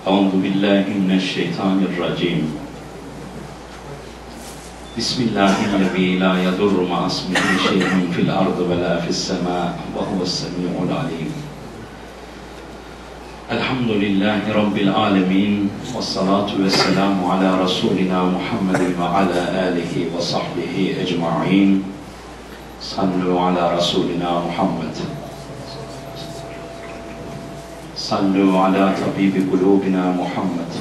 أعوذ بالله من الشيطان الرجيم. بسم الله الذي لا يضر مع اسمه شيء في الأرض ولا في السماء وهو السميع العليم. الحمد لله رب العالمين والصلاة والسلام على رسولنا محمد وعلى آله وصحبه أجمعين. صلوا على رسولنا محمد. صلوا على طبيب قلوبنا محمد.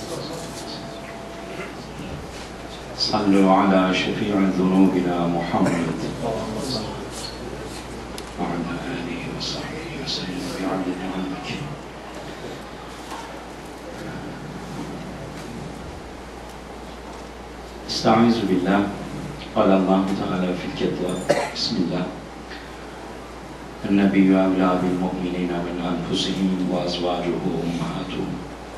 صلوا على شفيع ذنوبنا محمد وعلى آله وصحبه وسلم بعدد علمك. استعيذ بالله. قال الله تعالى في الكتاب بسم الله النبي أولى بالمؤمنين من أنفسهم وأزواجه أمهاتهم.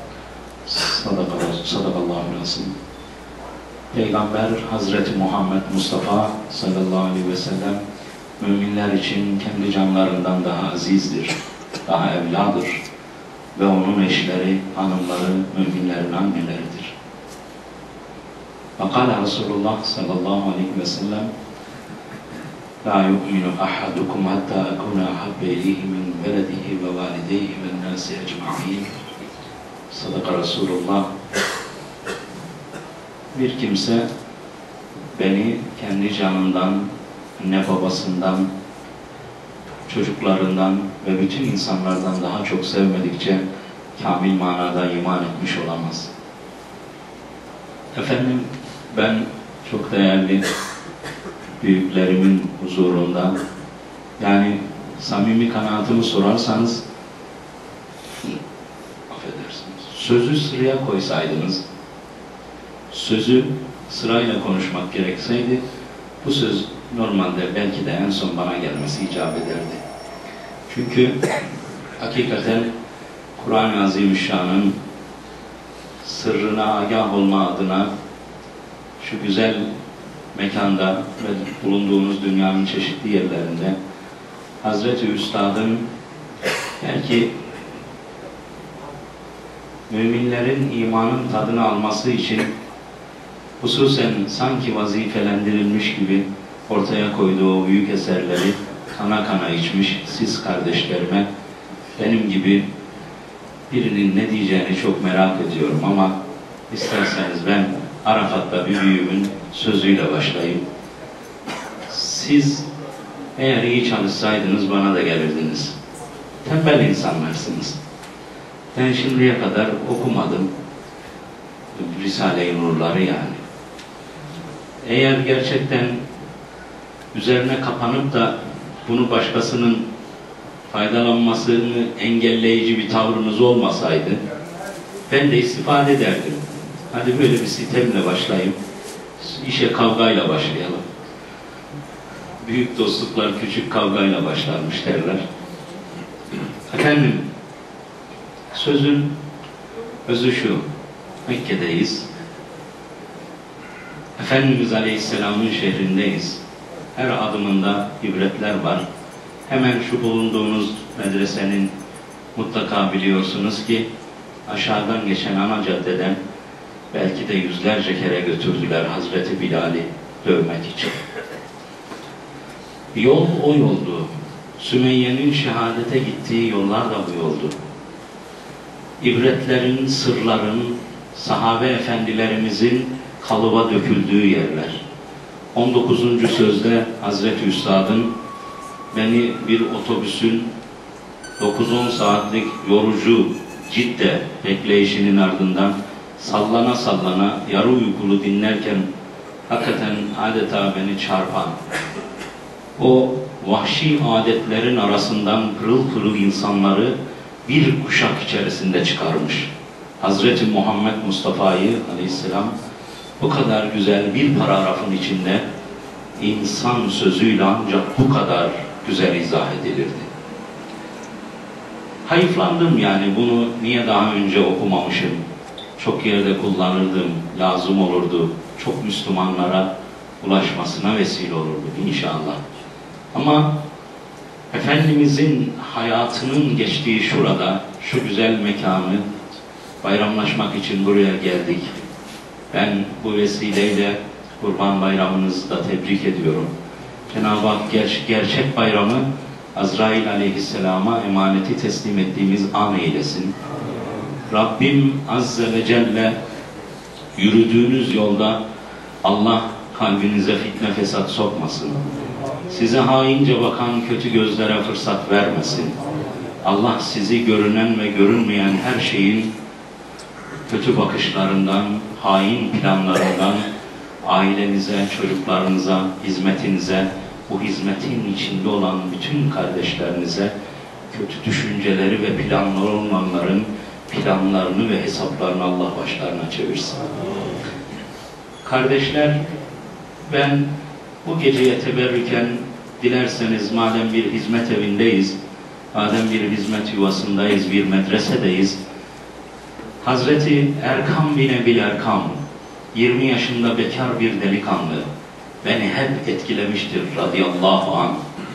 صدق الله العظيم. Peygamber Hazreti Muhammed Mustafa sallallahu aleyhi ve sellem müminler için kendi canlarından daha azizdir, daha evladır ve onun eşleri, hanımları müminlerin anneleridir. Fakale Resulullah sallallahu aleyhi ve sellem La yu'minu ahadukum hatta akuna habbe ileyhi min veledihi ve valideyhi ve nâsi ecma'in. Sadaka Resulullah. Bir kimse beni kendi canından, anne babasından, çocuklarından ve bütün insanlardan daha çok sevmedikçe kamil manada iman etmiş olamaz. Efendim, ben çok değerli büyüklerimin huzurunda, yani samimi kanaatımı sorarsanız, affedersiniz, sözü sıraya koysaydınız, sözü sırayla konuşmak gerekseydi, bu söz normalde belki de en son bana gelmesi icap ederdi. Çünkü hakikaten Kur'an-ı Azimüşşan'ın sırrına agah olma adına şu güzel mekanda ve bulunduğunuz dünyanın çeşitli yerlerinde Hazreti Üstad'ın belki müminlerin imanın tadını alması için hususen sanki vazifelendirilmiş gibi ortaya koyduğu o büyük eserleri kana kana içmiş siz kardeşlerime benim gibi birinin ne diyeceğini çok merak ediyorum ama isterseniz ben Arafat'ta bir büyüğümün sözüyle başlayayım. Siz eğer iyi çalışsaydınız bana da gelirdiniz. Tembel insanlarsınız. Ben şimdiye kadar okumadım. Risale-i Nurları yani. Eğer gerçekten üzerine kapanıp da bunu başkasının faydalanmasını engelleyici bir tavrınız olmasaydı ben de istifade ederdim. Hadi böyle bir sitemle başlayayım. İşe kavgayla başlayalım. Büyük dostluklar küçük kavgayla başlarmış derler. Efendim, sözün özü şu. Mekke'deyiz. Efendimiz Aleyhisselam'ın şehrindeyiz. Her adımında ibretler var. Hemen şu bulunduğunuz medresenin mutlaka biliyorsunuz ki aşağıdan geçen ana caddeden belki de yüzlerce kere götürdüler Hazreti Bilal'i dövmek için. Yol o yoldu. Sümeyye'nin şehadete gittiği yollar da bu yoldu. İbretlerin, sırların, sahabe efendilerimizin kalıba döküldüğü yerler. 19. sözde Hazreti Üstad'ın beni bir otobüsün 9-10 saatlik yorucu Cidde bekleyişinin ardından sallana sallana yarı uykulu dinlerken hakikaten adeta beni çarpan o vahşi adetlerin arasından pırıl pırıl insanları bir kuşak içerisinde çıkarmış. Hazreti Muhammed Mustafa'yı aleyhisselam bu kadar güzel bir paragrafın içinde insan sözüyle ancak bu kadar güzel izah edilirdi. Hayıflandım yani bunu niye daha önce okumamışım? Çok yerde kullanırdım, lazım olurdu. Çok Müslümanlara ulaşmasına vesile olurdu inşallah. Ama Efendimizin hayatının geçtiği şurada, şu güzel mekanı bayramlaşmak için buraya geldik. Ben bu vesileyle Kurban Bayramınızı da tebrik ediyorum. Cenab-ı Hak gerçek bayramı Azrail Aleyhisselam'a emaneti teslim ettiğimiz an eylesin. Rabbim Azze ve Celle yürüdüğünüz yolda Allah kalbinize fitne fesat sokmasın. Size haince bakan kötü gözlere fırsat vermesin. Allah sizi görünen ve görünmeyen her şeyin kötü bakışlarından, hain planlarından, ailenize, çocuklarınıza, hizmetinize, bu hizmetin içinde olan bütün kardeşlerinize kötü düşünceleri ve planları olanların planlarını ve hesaplarını Allah başlarına çevirsin. Kardeşler, ben bu geceye teberrüken dilerseniz madem bir hizmet evindeyiz, madem bir hizmet yuvasındayız, bir medresedeyiz, Hazreti Erkam bin Ebil Erkam, 20 yaşında bekar bir delikanlı, beni hep etkilemiştir radıyallahu anh.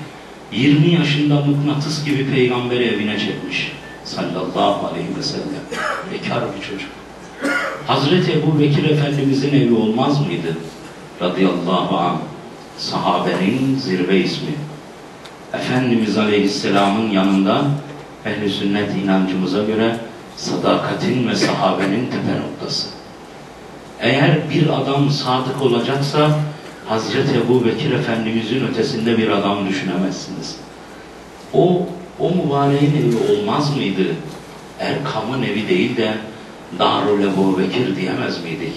20 yaşında mıknatıs gibi peygamberi evine çekmiş sallallahu aleyhi ve sellem. Bekar bir çocuk. Hazreti Ebu Bekir Efendimizin evi olmaz mıydı? Radıyallahu anh. Sahabenin zirve ismi. Efendimiz Aleyhisselam'ın yanında ehl-i sünnet inancımıza göre sadakatin ve sahabenin tepe noktası. Eğer bir adam sadık olacaksa Hazreti Ebu Bekir Efendimizin ötesinde bir adam düşünemezsiniz. O mübareğin evi olmaz mıydı? Erkam'ın evi değil de Darul Ebu Bekir diyemez miydik?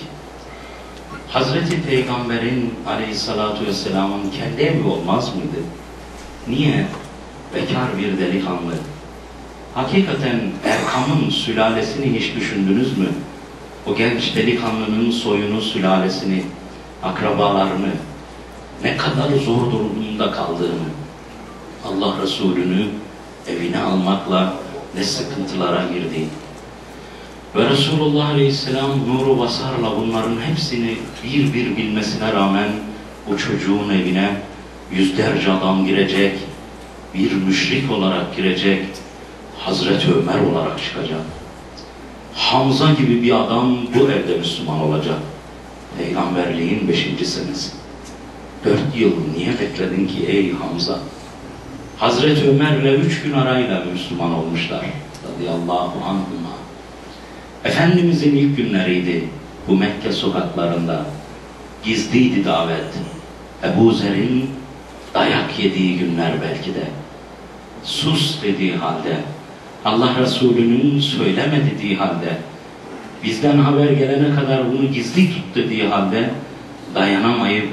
Hazreti Peygamber'in Aleyhissalatu vesselam'ın kendi evi olmaz mıydı? Niye? Bekar bir delikanlı. Hakikaten Erkam'ın sülalesini hiç düşündünüz mü? O genç delikanlının soyunu, sülalesini, akrabalarını, ne kadar zor durumda kaldığını, Allah Resulü'nü evine almakla ne sıkıntılara girdi. Ve Resulullah Aleyhisselam nuru basarla bunların hepsini bir bir bilmesine rağmen bu çocuğun evine yüzlerce adam girecek, bir müşrik olarak girecek, Hazreti Ömer olarak çıkacak. Hamza gibi bir adam bu evde Müslüman olacak. Peygamberliğin 5. senesi. 4 yıl niye bekledin ki ey Hamza? Hazreti Ömer'le 3 gün arayla Müslüman olmuşlar. Radıyallahu anhuma. Efendimizin ilk günleriydi bu Mekke sokaklarında. Gizliydi davet. Ebu Zer'in dayak yediği günler belki de. Sus dediği halde, Allah Resulü'nün söyleme dediği halde, bizden haber gelene kadar bunu gizli tut dediği halde dayanamayıp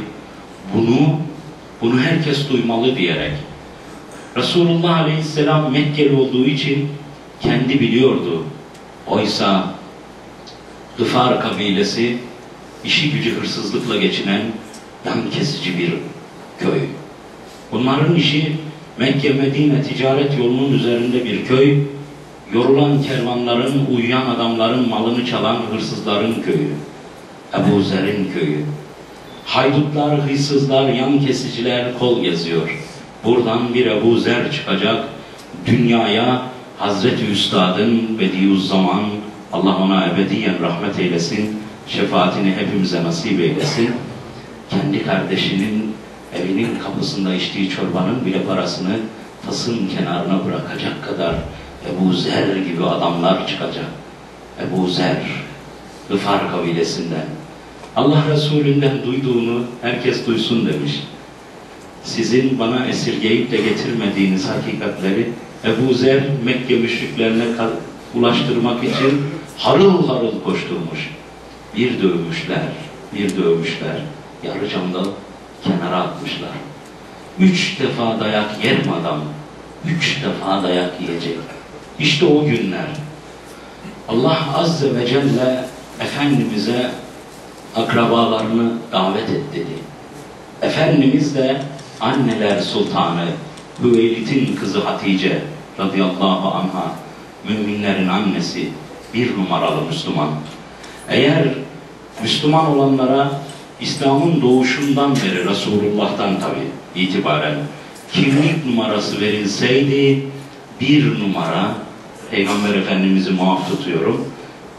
bunu herkes duymalı diyerek, Resulullah Aleyhisselam Mekkeli olduğu için kendi biliyordu. Oysa Gıfar kabilesi işi gücü hırsızlıkla geçinen yan kesici bir köy. Bunların işi Mekke-Medine ticaret yolunun üzerinde bir köy, yorulan kervanların, uyuyan adamların malını çalan hırsızların köyü. Ebu Zer'in köyü. Haydutlar, hırsızlar, yan kesiciler kol geziyor. Buradan bir Ebu Zer çıkacak, dünyaya Hazreti Üstad'ın Bediüzzaman, Allah ona ebediyen rahmet eylesin, şefaatini hepimize nasip eylesin. Kendi kardeşinin evinin kapısında içtiği çorbanın bile parasını tasın kenarına bırakacak kadar Ebu Zer gibi adamlar çıkacak. Ebu Zer, Gıfar kabilesinden. Allah Resulü'nden duyduğunu herkes duysun demiş. Sizin bana esirgeyip de getirmediğiniz hakikatleri Ebu Zer Mekke müşriklerine ulaştırmak için harıl harıl koşturmuş. Bir dövmüşler, yarı camda kenara atmışlar. 3 defa dayak yer mi adam? 3 defa dayak yiyecek. İşte o günler. Allah Azze ve Celle Efendimiz'e akrabalarını davet et dedi. Efendimiz de anneler sultanı, Hüveylid'in kızı Hatice radıyallahu anha, müminlerin annesi, 1 numaralı Müslüman. Eğer Müslüman olanlara İslam'ın doğuşundan beri Resulullah'tan tabi itibaren kimlik numarası verilseydi 1 numara, Peygamber Efendimiz'i muaf tutuyorum,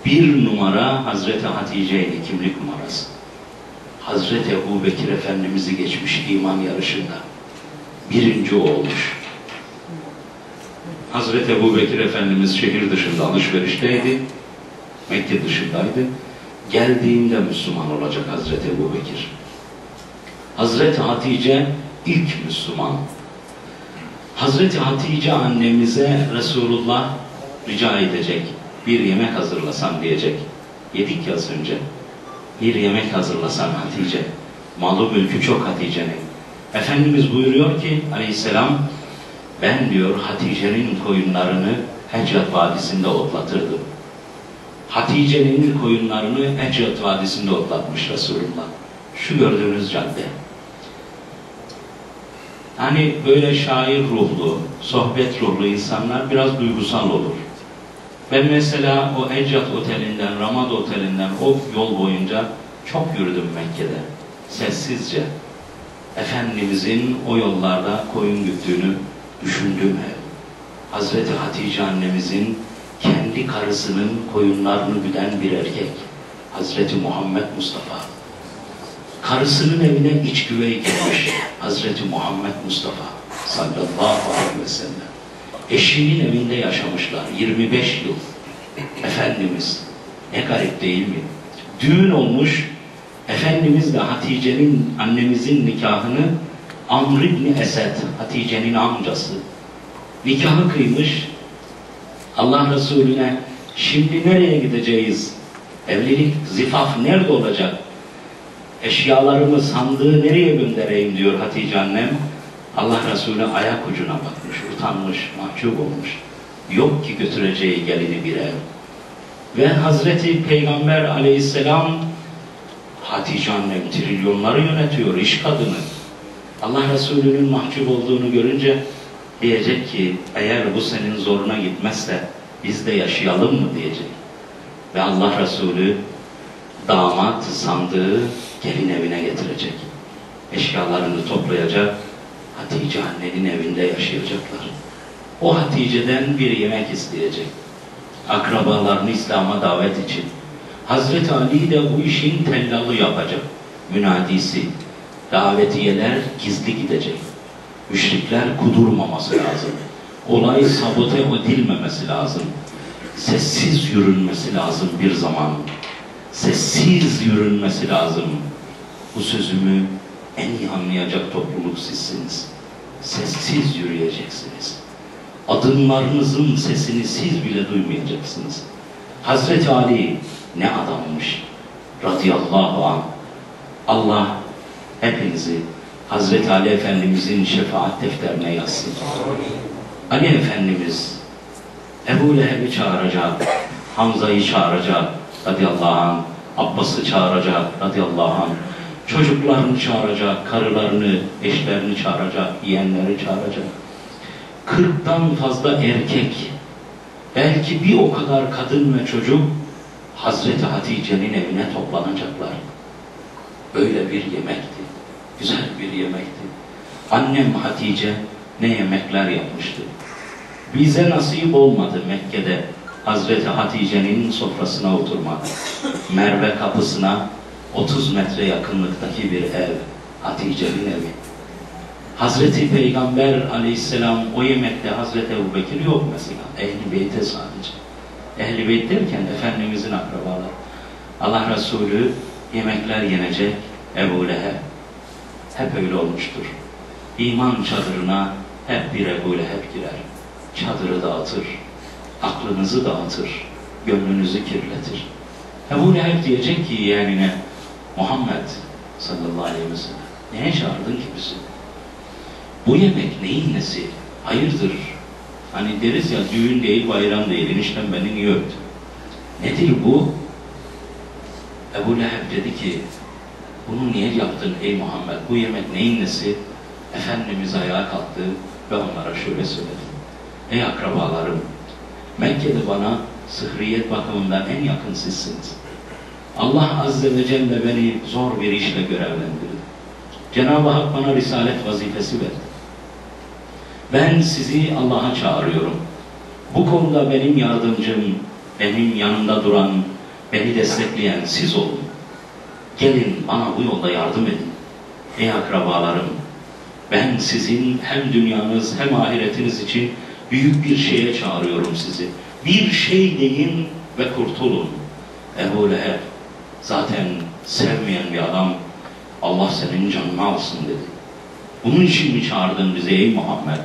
Bir numara Hazreti Hatice'nin kimlik numarası. Hazreti Ebu Bekir Efendimiz'i geçmiş iman yarışında. Birinci o olmuş. Hazreti Ebu Bekir Efendimiz şehir dışında alışverişteydi. Mekke dışındaydı. Geldiğinde Müslüman olacak Hazreti Ebu Bekir. Hazreti Hatice ilk Müslüman. Hazreti Hatice annemize Resulullah rica edecek. Bir yemek hazırlasan diyecek. Yedik ya az önce. Bir yemek hazırlasan Hatice. Malı mülkü çok Hatice'nin. Efendimiz buyuruyor ki aleyhisselam, ben diyor Hatice'nin koyunlarını Hecret Vadisi'nde otlatırdım. Hatice'nin koyunlarını Hecret Vadisi'nde otlatmış Resulullah. Şu gördüğünüz cadde. Hani böyle şair ruhlu, sohbet ruhlu insanlar biraz duygusal olur. Ben mesela o Hecret Oteli'nden, Ramad Oteli'nden o yol boyunca çok yürüdüm Mekke'de. Sessizce. Efendimizin o yollarda koyun güttüğünü düşündüm hep. Hazreti Hatice annemizin kendi karısının koyunlarını güden bir erkek. Hazreti Muhammed Mustafa. Karısının evine iç güvey girmiş Hazreti Muhammed Mustafa sallallahu aleyhi ve sellem. Eşinin evinde yaşamışlar 25 yıl. Efendimiz ne garip değil mi? Düğün olmuş, Efendimiz de Hatice'nin, annemizin nikahını Amr İbni Esed, Hatice'nin amcası, nikahı kıymış. Allah Resulüne şimdi nereye gideceğiz? Evlilik, zifaf nerede olacak? Eşyalarımı, sandığı nereye göndereyim diyor Hatice annem. Allah Resulü ayak ucuna bakmış, utanmış, mahcup olmuş. Yok ki götüreceği gelini bir ev. Ve Hazreti Peygamber aleyhisselam, Hatice annem trilyonları yönetiyor, iş kadını. Allah Resulü'nün mahcup olduğunu görünce diyecek ki, eğer bu senin zoruna gitmezse biz de yaşayalım mı diyecek. Ve Allah Resulü damat sandığı gelin evine getirecek. Eşyalarını toplayacak, Hatice annenin evinde yaşayacaklar. O Hatice'den bir yemek isteyecek. Akrabalarını İslam'a davet için. Hazreti Ali de bu işin tellalı yapacak. Münadisi. Davetiyeler gizli gidecek. Müşrikler kudurmaması lazım. Olay sabote edilmemesi lazım. Sessiz yürünmesi lazım bir zaman. Sessiz yürünmesi lazım. Bu sözümü en iyi anlayacak topluluk sizsiniz. Sessiz yürüyeceksiniz. Adımlarınızın sesini siz bile duymayacaksınız. Hazreti Ali ne adammış. Radıyallahu anh. Allah hepinizi Hazreti Ali Efendimizin şefaat defterine yazsın. Ali Efendimiz Ebu Leheb'i çağıracak, Hamza'yı çağıracak radıyallahu anh, Abbas'ı çağıracak radıyallahu anh, çocuklarını çağıracak, karılarını, eşlerini çağıracak, yeğenleri çağıracak. 40'tan fazla erkek, belki bir o kadar kadın ve çocuk Hazreti Hatice'nin evine toplanacaklar. Böyle bir yemekti, güzel bir yemekti. Annem Hatice ne yemekler yapmıştı. Bize nasip olmadı Mekke'de Hazreti Hatice'nin sofrasına oturmak. Merve kapısına 30 metre yakınlıktaki bir ev, Hatice'nin evi. Hazreti Peygamber aleyhisselam o yemekte Hazreti Ebu Bekir yok mesela. Ehl-i Beyt'e sadece. Ehl-i Beyt derken Efendimizin akrabaları. Allah Resulü yemekler yenecek, Ebu Leheb. Hep öyle olmuştur. İman çadırına hep bir Ebu Leheb girer. Çadırı dağıtır, aklınızı dağıtır, gönlünüzü kirletir. Ebu Leheb diyecek ki yeğenine, Muhammed sallallahu aleyhi ve sellem, neye çağırdın ki bizi? Bu yemek neyin nesi? Hayırdır? Hani deriz ya, düğün değil, bayram değil, eniştem beni niye öptü? Nedir bu? Ebu Leheb dedi ki, bunu niye yaptın ey Muhammed? Bu yemek neyin nesi? Efendimiz ayağa kalktı ve onlara şöyle söyledi. Ey akrabalarım, Mekke'de bana sıhriyet bakımından en yakın sizsiniz. Allah Azze ve Celle beni zor bir işle görevlendirdi. Cenab-ı Hak bana risalet vazifesi verdi. Ben sizi Allah'a çağırıyorum. Bu konuda benim yardımcım, benim yanımda duran beni destekleyen siz olun. Gelin bana bu yolda yardım edin. Ey akrabalarım, ben sizin hem dünyanız hem ahiretiniz için büyük bir şeye çağırıyorum sizi. Bir şey deyin ve kurtulun. Ebu Leheb zaten sevmeyen bir adam, Allah senin canını alsın dedi. Bunun için mi çağırdın bizi ey Muhammed?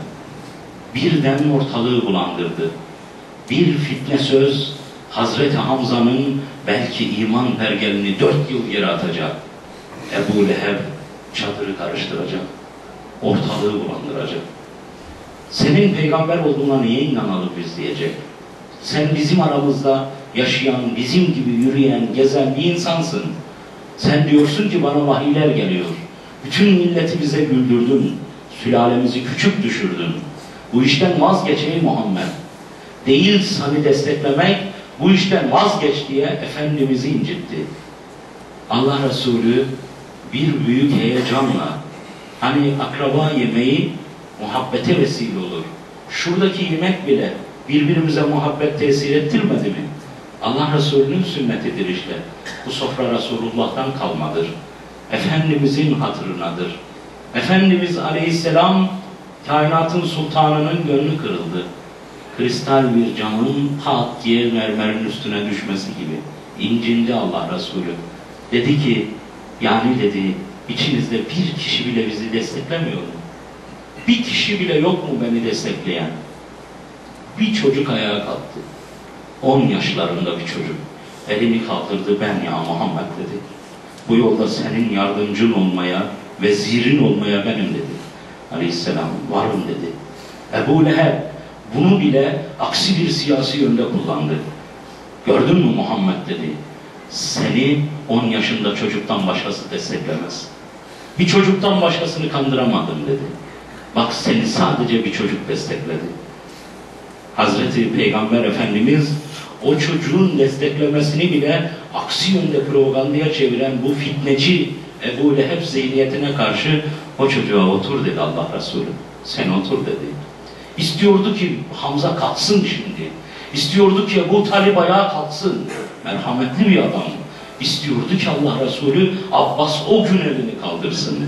Birden ortalığı bulandırdı. Bir fitne söz Hazreti Hamza'nın belki iman pergelini 4 yıl geri atacak. Ebu Leheb çadırı karıştıracak. Ortalığı bulandıracak. Senin peygamber olduğuna niye inanalım biz diyecek. Sen bizim aramızda yaşayan, bizim gibi yürüyen, gezen bir insansın. Sen diyorsun ki bana vahiyler geliyor. Bütün milleti bize güldürdün. Sülalemizi küçük düşürdün. Bu işten vazgeç ey Muhammed. Değil seni desteklemek, bu işten vazgeç diye Efendimiz'i incitti. Allah Resulü bir büyük heyecanla, hani akraba yemeği muhabbete vesile olur. Şuradaki yemek bile birbirimize muhabbet tesir ettirmedi mi? Allah Resulü'nün sünnetidir işte. Bu sofra Resulullah'tan kalmadır. Efendimizin hatırınadır. Efendimiz Aleyhisselam kainatın sultanının gönlü kırıldı. Kristal bir camın pat diye mermerin üstüne düşmesi gibi. İncindi Allah Resulü. Dedi ki, yani dedi, içinizde bir kişi bile bizi desteklemiyor mu? Bir kişi bile yok mu beni destekleyen? Bir çocuk ayağa kalktı. 10 yaşlarında bir çocuk. Elini kaldırdı, ben ya Muhammed dedi. Bu yolda senin yardımcın olmaya, vezirin olmaya benim dedi. Aleyhisselam varım dedi. Ebu Leheb bunu bile aksi bir siyasi yönde kullandı. Gördün mü Muhammed dedi. Seni 10 yaşında çocuktan başkası desteklemez. Bir çocuktan başkasını kandıramadım dedi. Bak seni sadece bir çocuk destekledi. Hazreti Peygamber Efendimiz o çocuğun desteklemesini bile aksi yönde propagandaya çeviren bu fitneci Ebu Leheb zihniyetine karşı o çocuğa otur dedi Allah Resulü. Sen otur dedi. İstiyordu ki Hamza kalksın şimdi. İstiyordu ki Ebu Talib ayağa kalksın. Merhametli bir adam. İstiyordu ki Allah Resulü Abbas o gün elini kaldırsın.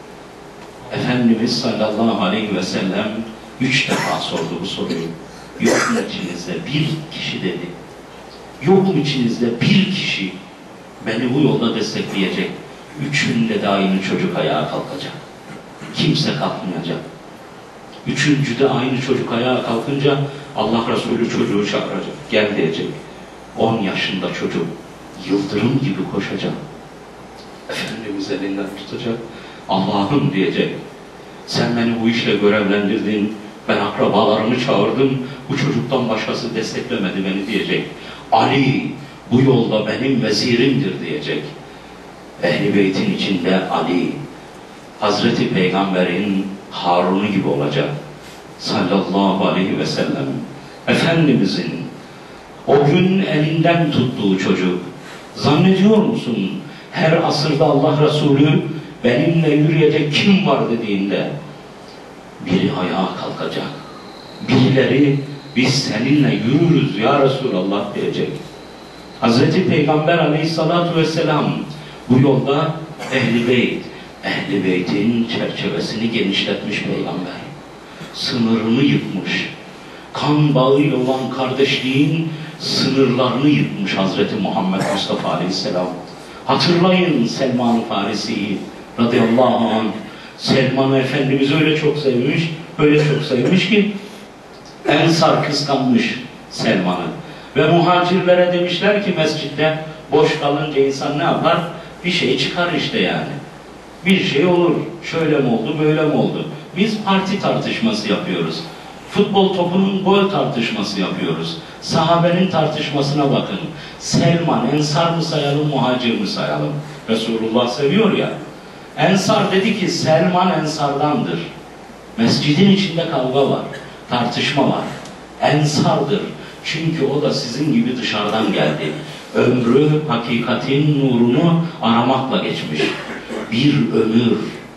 Efendimiz sallallahu aleyhi ve sellem 3 defa sordu bu soruyu. Yok mu içinizde bir kişi dedi. Yok mu içinizde bir kişi beni bu yolda destekleyecek? Üçünde de aynı çocuk ayağa kalkacak. Kimse kalkmayacak. Üçüncüde aynı çocuk ayağa kalkınca Allah Resulü çocuğu çağıracak. Gel diyecek. 10 yaşında çocuk yıldırım gibi koşacak. Efendimiz elinden tutacak. Allah'ım diyecek. Sen beni bu işle görevlendirdin. Ben akrabalarımı çağırdım. Bu çocuktan başkası desteklemedi beni diyecek. Ali bu yolda benim vezirimdir diyecek. Ehl-i Beyt'in içinde Ali, Hazreti Peygamber'in Harun'u gibi olacak. Sallallahu aleyhi ve sellem. Efendimizin o gün elinden tuttuğu çocuk. Zannediyor musun her asırda Allah Resulü benimle yürüyecek kim var dediğinde biri ayağa kalkacak. Birileri biz seninle yürürüz ya Resulallah diyecek. Hazreti Peygamber aleyhissalatu vesselam bu yolda Ehl-i Beyt, Ehl-i Beyt'in çerçevesini genişletmiş Peygamber. Sınırını yıkmış. Kan bağıyla olan kardeşliğin sınırlarını yıkmış Hazreti Muhammed Mustafa aleyhisselam. Hatırlayın Selman-ı Farisi'yi radıyallahu anh. Selman Efendimiz öyle çok sevmiş, öyle çok sevmiş ki Ensar kıskanmış Selman'ı. Ve muhacirlere demişler ki mescitte boş kalınca insan ne yapar? Bir şey çıkar işte yani. Bir şey olur. Şöyle mi oldu, böyle mi oldu? Biz parti tartışması yapıyoruz. Futbol topunun gol tartışması yapıyoruz. Sahabenin tartışmasına bakın. Selman, Ensar mı sayalım, muhacir mi sayalım? Resulullah seviyor ya. Ensar dedi ki Selman Ensardandır. Mescidin içinde kavga var, tartışma var. Ensardır. Çünkü o da sizin gibi dışarıdan geldi. Ömrü hakikatin nurunu aramakla geçmiş. Bir ömür,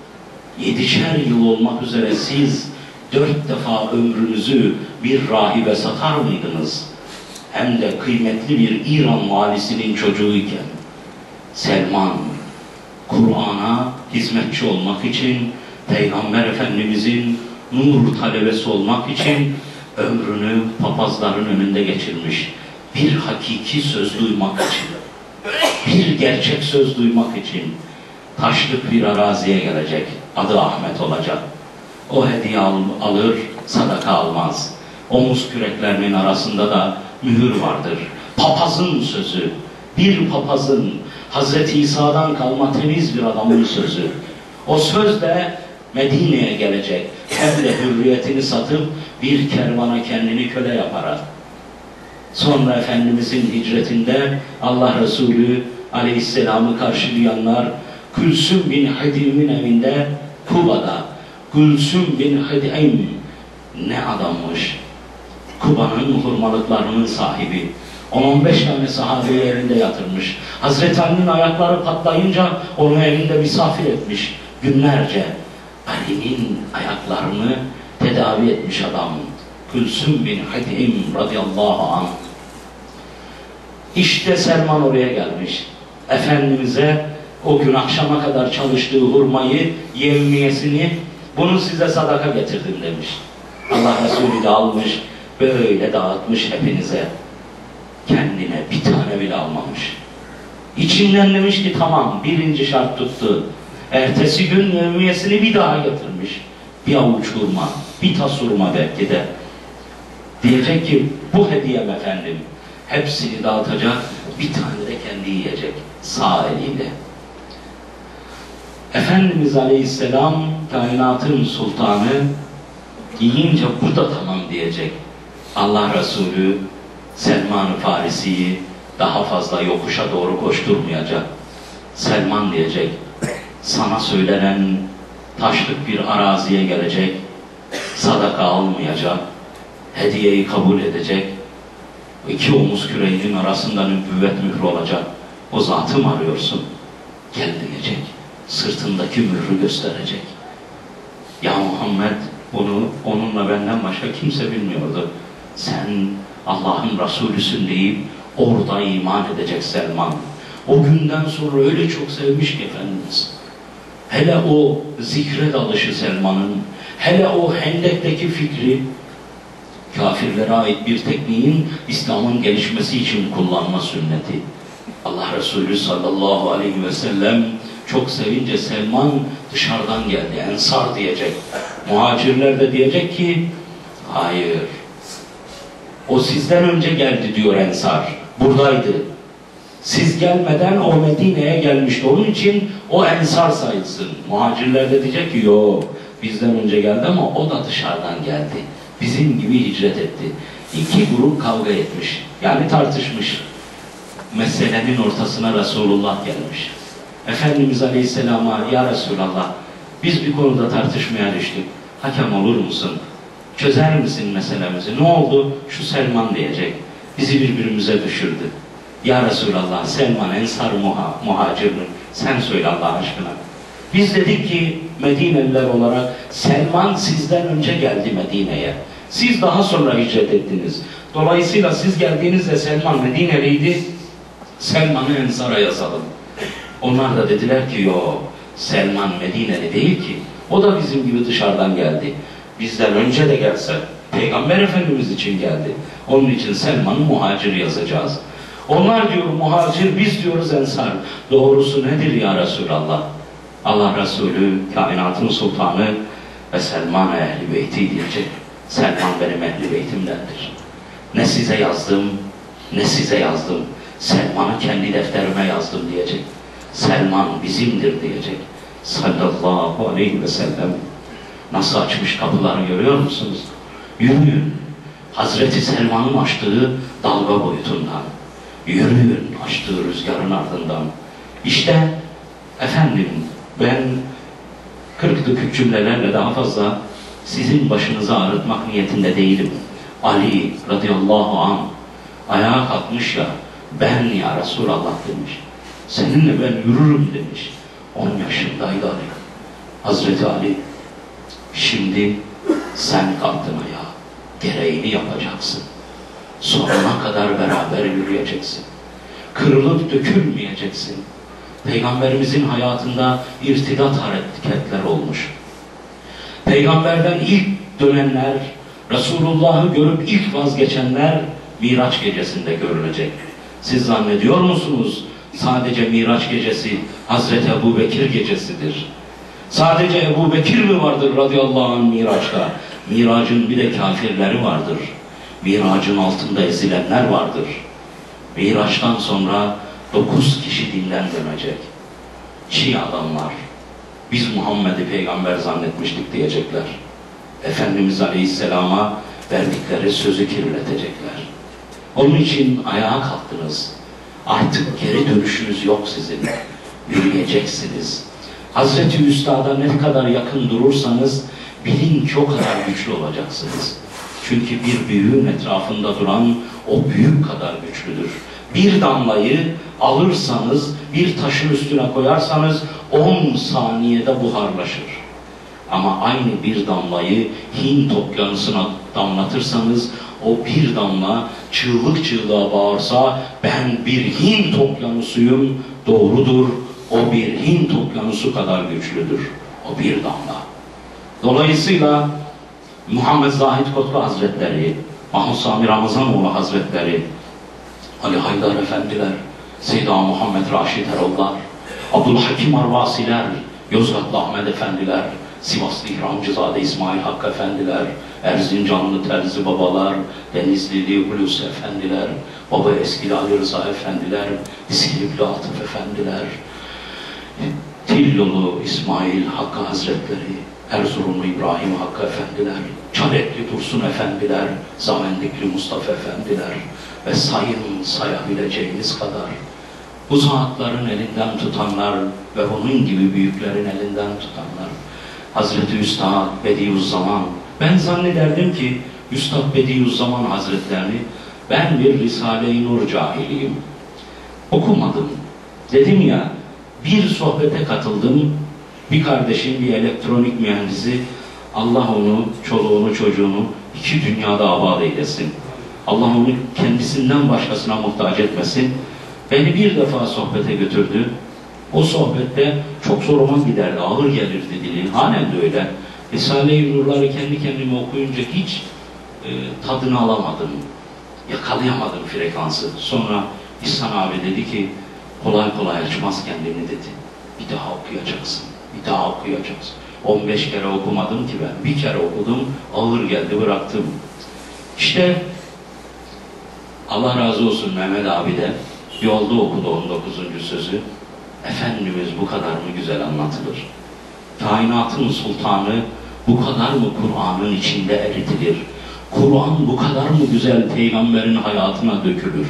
7'şer yıl olmak üzere siz 4 defa ömrünüzü bir rahibe satar mıydınız? hem de kıymetli bir İran valisinin çocuğuyken Selman Kur'an'a hizmetçi olmak için, Peygamber Efendimizin nur talebesi olmak için ömrünü papazların önünde geçirmiş. Bir hakiki söz duymak için, bir gerçek söz duymak için taşlık bir araziye gelecek. Adı Ahmet olacak. O hediye alır, sadaka almaz. Omuz küreklerinin arasında da mühür vardır. Papazın sözü, bir papazın, Hazreti İsa'dan kalma temiz bir adamın sözü. O sözle Medine'ye gelecek. Hem de hürriyetini satıp bir kervana kendini köle yaparak. Sonra Efendimizin hicretinde Allah Resulü Aleyhisselam'ı karşılayanlar Gülsüm bin Hidim'in evinde Kuba'da. Gülsüm bin Hidim ne adammış. Kuba'nın hurmalıklarının sahibi. 10-15 tane sahabeyi evinde yatırmış. Hazreti Ali'nin ayakları patlayınca onu evinde misafir etmiş. Günlerce Ali'nin ayaklarını tedavi etmiş adam. Gülsüm bin Hidim radıyallahu anh. İşte Selman oraya gelmiş. Efendimiz'e o gün akşama kadar çalıştığı hurmayı, yevmiyesini, bunu size sadaka getirdim demiş. Allah Resulü de almış, böyle dağıtmış hepinize. Kendine bir tane bile almamış. İçinden demiş ki tamam, birinci şart tuttu. Ertesi gün yevmiyesini bir daha getirmiş. Bir avuç hurma, bir tas hurma belki de. Diyecek ki bu hediyem efendim. Hepsini dağıtacak, bir tane de kendi yiyecek sağ eliyle. Efendimiz Aleyhisselam kainatın sultanı yiyince bu da tamam diyecek. Allah Resulü Selman-ı Farisi'yi daha fazla yokuşa doğru koşturmayacak. Selman diyecek, sana söylenen taşlık bir araziye gelecek, sadaka almayacak, hediyeyi kabul edecek, İki omuz küreğinin arasında nübüvvet mührü olacak. O zatı mı arıyorsun? Gel diyecek. Sırtındaki mührü gösterecek. Ya Muhammed, bunu onunla benden başka kimse bilmiyordu. Sen Allah'ın Resulüsün deyip orada iman edecek Selman. O günden sonra öyle çok sevmiş ki Efendimiz. Hele o zikre dalışı Selman'ın, hele o Hendek'teki fikri, kafirlere ait bir tekniğin İslam'ın gelişmesi için kullanma sünneti. Allah Resulü sallallahu aleyhi ve sellem çok sevince Selman dışarıdan geldi, Ensar diyecek. Muhacirler de diyecek ki hayır, o sizden önce geldi diyor Ensar, buradaydı. Siz gelmeden o Medine'ye gelmişti, onun için o Ensar sayılsın. Muhacirler de diyecek ki yok, bizden önce geldi ama o da dışarıdan geldi. Bizim gibi hicret etti. İki grup kavga etmiş. Yani tartışmış. Meselenin ortasına Resulullah gelmiş. Efendimiz Aleyhisselam'a ya Resulallah, biz bir konuda tartışmaya düştük. Hakem olur musun? Çözer misin meselemizi? Ne oldu? Şu Selman diyecek. Bizi birbirimize düşürdü. Ya Resulallah, Selman Ensar muhacir mi? Sen söyle Allah aşkına. Biz dedik ki Medineliler olarak Selman sizden önce geldi Medine'ye. Siz daha sonra hicret ettiniz. Dolayısıyla siz geldiğinizde Selman Medineliydi. Selman'ı Ensar'a yazalım. Onlar da dediler ki yok, Selman Medineli değil ki. O da bizim gibi dışarıdan geldi. Bizden önce de gelse Peygamber Efendimiz için geldi. Onun için Selman'ı muhacir yazacağız. Onlar diyor muhacir, biz diyoruz Ensar. Doğrusu nedir ya Resulallah? Allah Resulü kainatın sultanı ve Selman ehli beyti diyecek. Selman benim ehli beytimdendir. Ne size yazdım, ne size yazdım. Selman'ı kendi defterime yazdım diyecek. Selman bizimdir diyecek. Sallallahu aleyhi ve sellem. Nasıl açmış kapıları görüyor musunuz? Yürüyün. Hazreti Selman'ın açtığı dalga boyutundan. Yürüyün açtığı rüzgarın ardından. İşte efendim, ben 40 dökük cümlelerle daha fazla sizin başınızı ağrıtmak niyetinde değilim. Ali radıyallahu anh ayağa kalkmış ya, ben ya Resulallah demiş. Seninle ben yürürüm demiş. 10 yaşındaydı Ali. Hazreti Ali, şimdi sen kalktın ayağa. Gereğini yapacaksın. sonuna kadar beraber yürüyeceksin. Kırılıp dökülmeyeceksin. Peygamberimizin hayatında irtidat hareketler olmuş. Peygamberden ilk dönenler, Resulullah'ı görüp ilk vazgeçenler Miraç gecesinde görülecek. Siz zannediyor musunuz sadece Miraç gecesi Hazreti Ebu Bekir gecesidir? Sadece Ebu Bekir mi vardır radıyallahu anh Miraç'ta? Miracın bir de kafirleri vardır. Miracın altında ezilenler vardır. Miraç'tan sonra 9 kişi dinden dönecek. Çiğ adamlar. Biz Muhammed'i peygamber zannetmiştik diyecekler. Efendimiz Aleyhisselam'a verdikleri sözü kirletecekler. Onun için ayağa kalktınız. Artık geri dönüşünüz yok sizin. Yürüyeceksiniz. Hazreti Üstad'a ne kadar yakın durursanız bilin ki o kadar güçlü olacaksınız. Çünkü bir büyüğün etrafında duran o büyük kadar güçlüdür. Bir damlayı alırsanız, bir taşın üstüne koyarsanız 10 saniyede buharlaşır. Ama aynı bir damlayı Hint okyanusuna damlatırsanız, o bir damla çığlık çığlığa bağırsa, ben bir Hint okyanusuyum, doğrudur, o bir Hint okyanusu kadar güçlüdür. O bir damla. Dolayısıyla Muhammed Zahid Kotlu Hazretleri, Mahmud Sami Ramazanoğlu Hazretleri, Ali Haydar Efendiler, Seyda Muhammed Raşid Erollar, Abdülhakim Arvasiler, Yozgatlı Ahmet Efendiler, Sivaslı İhramcızade İsmail Hakkı Efendiler, Erzincanlı Terzi Babalar, Denizlili Hulusi Efendiler, Baba Eskili Ali Rıza Efendiler, İskilipli Atıf Efendiler, Tillolu İsmail Hakkı Hazretleri, Erzurumlu İbrahim Hakkı Efendiler, Çalekli Dursun Efendiler, Zamendikli Mustafa Efendiler ve sayın sayabileceğiniz kadar bu zatların elinden tutanlar ve onun gibi büyüklerin elinden tutanlar. Hazreti Üstad Bediüzzaman, ben zannederdim ki Üstad Bediüzzaman Hazretlerini ben bir Risale-i Nur cahiliyim. Okumadım. Dedim ya, bir sohbete katıldım. Bir kardeşim, bir elektronik mühendisi, Allah onu, çoluğunu, çocuğunu 2 dünyada abad eylesin. Allah onu kendisinden başkasına muhtaç etmesin. Beni bir defa sohbete götürdü. O sohbette çok zoruma giderdi, ağır gelirdi dili. Halen de öyle. Risale-i Nur'ları kendi kendime okuyunca hiç tadını alamadım. Yakalayamadım frekansı. Sonra İhsan abi dedi ki, kolay kolay açmaz kendini dedi. Bir daha okuyacaksın. Bir daha okuyacaksın. 15 kere okumadım ki ben. Bir kere okudum, ağır geldi, bıraktım. İşte Allah razı olsun Mehmet abi de yolda okudu 19. sözü. Efendimiz bu kadar mı güzel anlatılır? Kainatın sultanı bu kadar mı Kur'an'ın içinde eritilir? Kur'an bu kadar mı güzel peygamberin hayatına dökülür?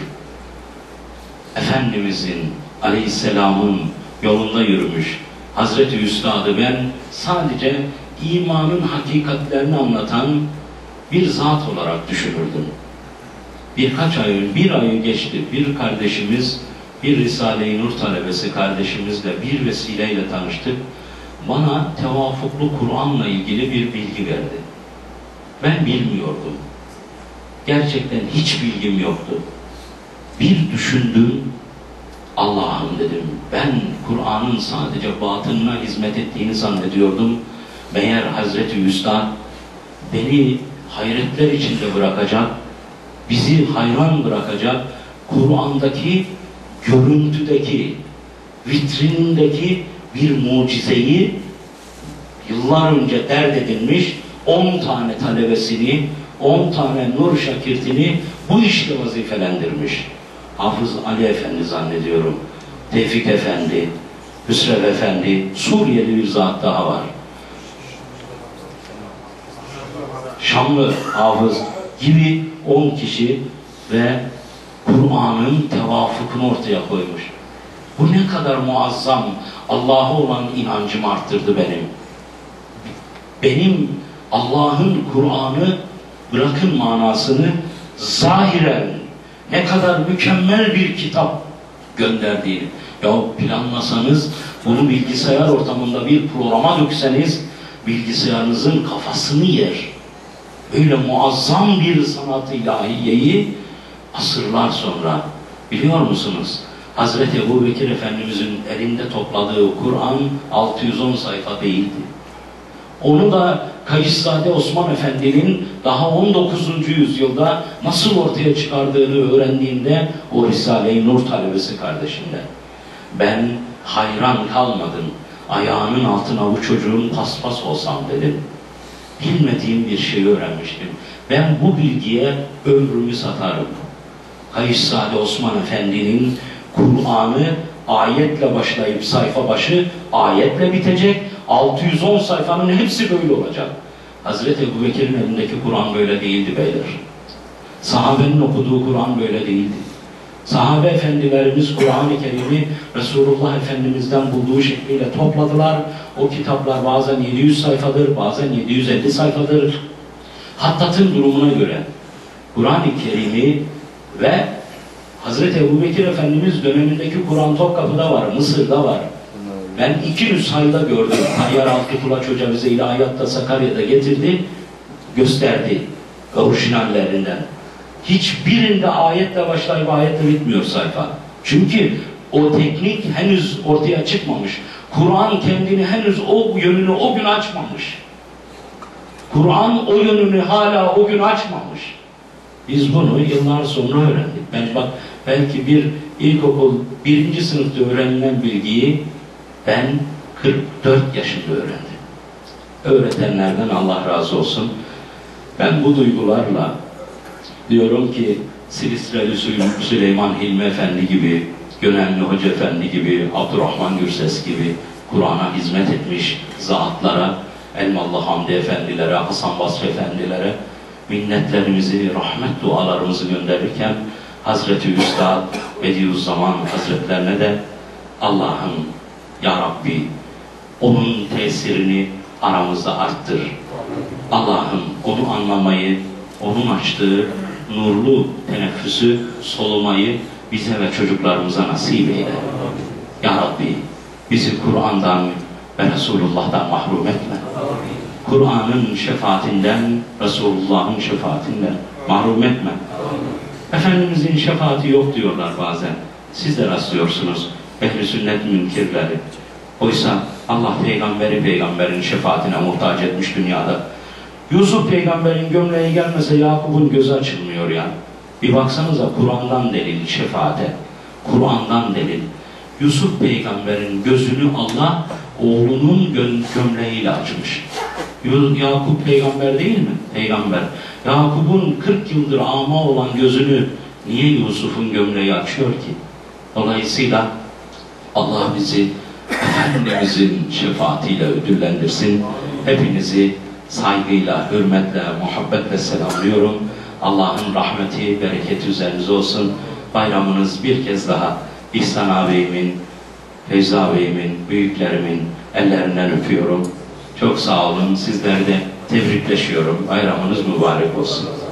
Efendimizin, Aleyhisselam'ın yolunda yürümüş Hazreti Üstad'ı ben sadece imanın hakikatlerini anlatan bir zat olarak düşünürdüm. Birkaç ayın, bir ayı geçti. Bir kardeşimiz, bir Risale-i Nur talebesi kardeşimizle bir vesileyle tanıştık. Bana tevafuklu Kur'an'la ilgili bir bilgi verdi. Ben bilmiyordum. Gerçekten hiç bilgim yoktu. Bir düşündüm, Allah'ım dedim, ben Kur'an'ın sadece batınına hizmet ettiğini zannediyordum. Meğer Hazreti Üstad beni hayretler içinde bırakacak, bizi hayran bırakacak, Kur'an'daki görüntüdeki, vitrinindeki bir mucizeyi yıllar önce dert edilmiş 10 tane talebesini, 10 tane nur şakirtini bu işle vazifelendirmiş. Hafız Ali Efendi zannediyorum, Tevfik Efendi, Hüsrev Efendi, Suriyeli bir zat daha var. Şamlı Hafız gibi 10 kişi ve Kur'an'ın tevafukunu ortaya koymuş. Bu ne kadar muazzam, Allah'a olan inancım arttırdı benim. Benim Allah'ın Kur'an'ı, bırakın manasını, zahiren ne kadar mükemmel bir kitap gönderdiğini. Ya planlasanız, bunu bilgisayar ortamında bir programa dökseniz, bilgisayarınızın kafasını yer. Öyle muazzam bir sanat-ı ilahiyeyi asırlar sonra, biliyor musunuz? Hazreti Ebubekir Efendimizin elinde topladığı Kur'an 610 sayfa değildi. Onu da Kayıszade Osman Efendi'nin daha 19. yüzyılda nasıl ortaya çıkardığını öğrendiğinde o Risale-i Nur talebesi kardeşimden, ben hayran kalmadım. Ayağının altına bu çocuğun paspas olsam dedim. Bilmediğim bir şeyi öğrenmiştim. Ben bu bilgiye ömrümü satarım. Kayıszade Osman Efendi'nin Kur'an'ı ayetle başlayıp sayfa başı ayetle bitecek. 610 sayfanın hepsi böyle olacak. Hazreti Ebubekir'in elindeki Kur'an böyle değildi beyler. Sahabenin okuduğu Kur'an böyle değildi. Sahabe efendilerimiz Kur'an-ı Kerim'i Resulullah Efendimiz'den bulduğu şekliyle topladılar. O kitaplar bazen 700 sayfadır, bazen 750 sayfadır. Hattat'ın durumuna göre Kur'an-ı Kerim'i ve Hazreti Ebubekir Efendimiz dönemindeki Kur'an Topkapı'da var, Mısır'da var. Ben 2 nüshayla gördüm. Tayyar Altı Kulaç Hoca bize ilahiyatta Sakarya'da getirdi, gösterdi orijinallerinden. Hiçbirinde ayetle başlayıp ayetle bitmiyor sayfa. Çünkü o teknik henüz ortaya çıkmamış. Kur'an kendini henüz o yönünü o gün açmamış. Kur'an o yönünü hala o gün açmamış. Biz bunu yıllar sonra öğrendik. Ben bak belki bir ilkokul 1. sınıfta öğrenilen bilgiyi ben 44 yaşında öğrendim. Öğretenlerden Allah razı olsun. Ben bu duygularla diyorum ki Silsile'li Süleyman Hilmi Efendi gibi, Gönenli Hoca Efendi gibi, Abdurrahman Gürses gibi Kur'an'a hizmet etmiş zatlara, Elmalı Hamdi Efendilere, Hasan Basri Efendilere minnetlerimizi, rahmet dualarımızı gönderirken Hazreti Üstad Bediüzzaman Hazretlerine de Allah'ım Ya Rabbi onun tesirini aramızda arttır. Allah'ım onu anlamayı, onun açtığı nurlu teneffüsü solumayı bize ve çocuklarımıza nasip eyle. Ya Rabbi bizi Kur'an'dan ve Resulullah'tan mahrum etme. Kur'an'ın şefaatinden, Resulullah'ın şefaatinden mahrum etme. Efendimizin şefaati yok diyorlar bazen. Siz de rastlıyorsunuz. Ehl-i sünnet münkirleri. Oysa Allah peygamberin şefaatine muhtaç etmiş dünyada. Yusuf peygamberin gömleği gelmese Yakup'un gözü açılmıyor ya. Bir baksanıza Kur'an'dan delil şefaate. Kur'an'dan delil. Yusuf peygamberin gözünü Allah oğlunun gömleğiyle açmış. Yakup peygamber değil mi? Peygamber. Yakup'un 40 yıldır ama olan gözünü niye Yusuf'un gömleği açıyor ki? Dolayısıyla Allah bizi Efendimizin şefaatiyle ödüllendirsin. Hepinizi saygıyla, hürmetle, muhabbetle selamlıyorum. Allah'ın rahmeti, bereketi üzerinize olsun. Bayramınız bir kez daha İhsan ağabeyimin, Feyzi ağabeyimin, büyüklerimin ellerinden öpüyorum. Çok sağ olun. Sizleri de tebrikleşiyorum. Bayramınız mübarek olsun.